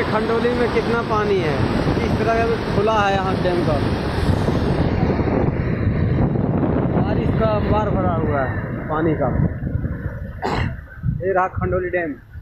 खंडोली में कितना पानी है, किस तरह खुला है यहाँ डैम का। बारिश का बार भरा हुआ है पानी का। ये रहा खंडोली डैम।